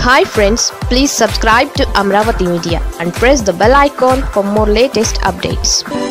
Hi friends, please subscribe to Amravati Media and press the bell icon for more latest updates.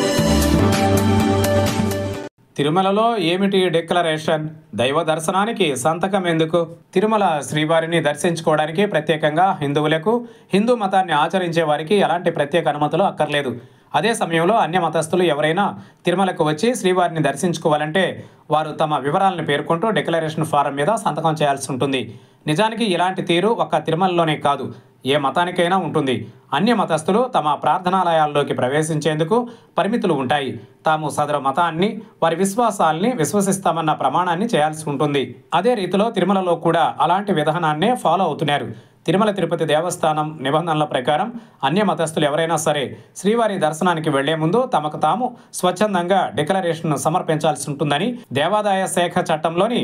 తిరుమలలో ఏమిటి declaration? దైవ దర్శనానికి సంతకం ఎందుకు? తిరుమల శ్రీవారిని దర్శించుకోవడానికి ప్రత్యేకంగా హిందువులకు, హిందూ మతాన్ని ఆచరించే వారికి ఎలాంటి ప్రత్యేక అనుమతులు అక్కర్లేదు. అదే సమయంలో అన్య మతస్థులు ఎవరైనా తిరుమలకు వచ్చి శ్రీవారిని దర్శించుకోవాలంటే వారు తమ వివరాలను పేర్కొంటూ డిక్లరేషన్ ఫారం మీద సంతకం చేయాల్సి ఉంటుంది. నిజానికి ఇలాంటి తీరు ఒక్క తిరుమలలోనే కాదు, ఏ మతానికైనా ఉంటుంది. అన్య మతస్థులు తమ ప్రార్థనాలయాల్లోకి ప్రవేశించేందుకు పరిమితులు ఉంటాయి. తాము సదరు మతాన్ని, వారి విశ్వాసాల్ని విశ్వసిస్తామన్న ప్రమాణాన్ని చేయాల్సి ఉంటుంది. అదే రీతిలో తిరుమలలో కూడా అలాంటి విధానాన్నే ఫాలో అవుతున్నారు. తిరుమల తిరుపతి దేవస్థానం నిబంధనల ప్రకారం అన్య మతస్థులు ఎవరైనా సరే శ్రీవారి దర్శనానికి వెళ్లే ముందు తమకు తాము స్వచ్ఛందంగా డిక్లరేషన్ను సమర్పించాల్సి ఉంటుందని దేవాదాయ శాఖ చట్టంలోని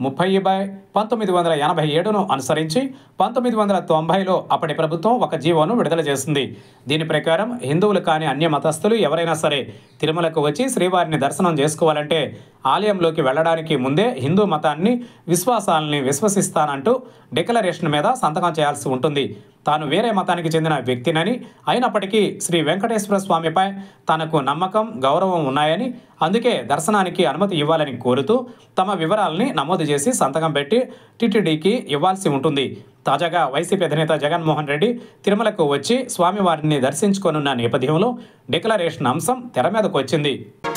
30/1987ను అనుసరించి 1990లో అప్పటి ప్రభుత్వం ఒక జీవోను విడుదల చేసింది. దీని ప్రకారం హిందువులు కాని అన్య మతస్థులు ఎవరైనా సరే తిరుమలకు వచ్చి శ్రీవారిని దర్శనం చేసుకోవాలంటే ఆలయంలోకి వెళ్లడానికి ముందే హిందూ మతాన్ని, విశ్వాసాలని విశ్వసిస్తానంటూ డిక్లరేషన్ మీద సంతకం చేయాల్సి ఉంటుంది. తాను వేరే మతానికి చెందిన వ్యక్తినని, అయినప్పటికీ శ్రీ వెంకటేశ్వర స్వామిపై తనకు నమ్మకం, గౌరవం ఉన్నాయని, అందుకే దర్శనానికి అనుమతి ఇవ్వాలని కోరుతూ తమ వివరాలని నమోదు చేసి సంతకం పెట్టి టీటీడీకి ఇవ్వాల్సి ఉంటుంది. తాజాగా వైసీపీ అధినేత జగన్మోహన్ రెడ్డి తిరుమలకు వచ్చి స్వామివారిని దర్శించుకోనున్న నేపథ్యంలో డిక్లరేషన్ అంశం తెర మీదకు వచ్చింది.